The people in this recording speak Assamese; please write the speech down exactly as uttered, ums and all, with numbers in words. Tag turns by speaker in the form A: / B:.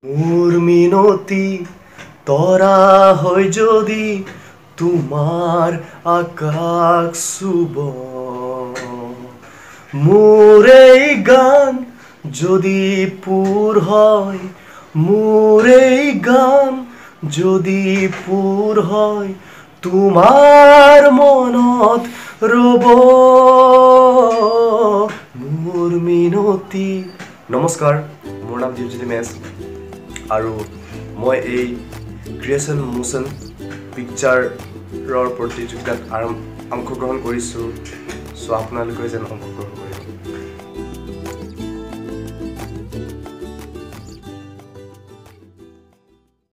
A: মোর মিনতি তরা হয় যদি তোমার আকাশ শুভ মোর এই গান যদি পুর হয় মোর এই গান যদি পুর হয় তোমার মনত রব মোর মিনতি। নমস্কাৰ, মোৰ নাম দীপজ্যোতি মেছ আৰু মই এই ক্ৰিয়েশ্যন মোশ্যন পিকচাৰৰ প্ৰতিযোগিতাত অংশগ্ৰহণ কৰিছোঁ। চ' আপোনালোকে যেন অংশগ্ৰহণ কৰে।